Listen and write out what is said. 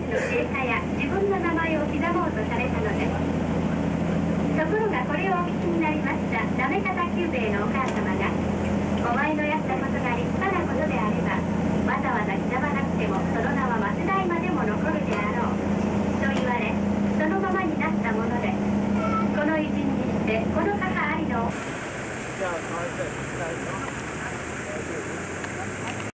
の定価や自分の名前を刻もうとされたのです。ところがこれをお聞きになりましたなめ方久兵衛のお母様が、お前のやったことが立派なことであれば、わざわざ刻まなくてもその名は末代までも残るであろうと言われ、そのままになったもので、この偉人にしてこの母ありの。 じゃあ、